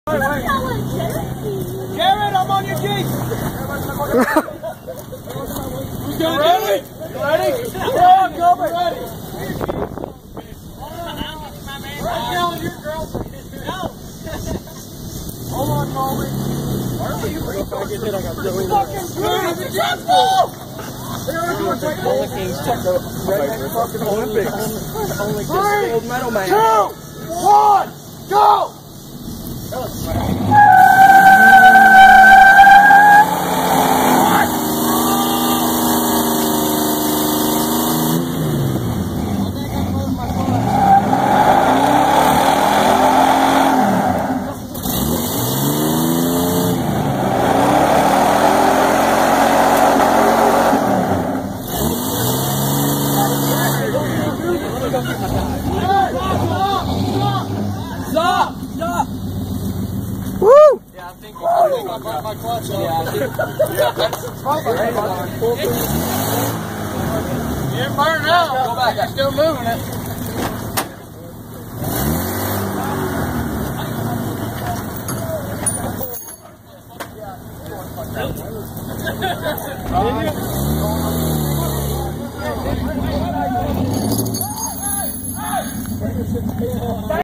Jared, I'm on your Jeep. Who's doing it? Ready? Yeah, go, ready. Hold on, Colby. Why are you bringing back in? I got really fucking good. The truck's full. Olympics check the redneck fucking Olympics. Only gold medal man. 2, 1, go! Stop! Stop! Woo! Yeah, I think my clutch. Yeah, that's probably right. You didn't burn it out. Go back. I'm still moving it.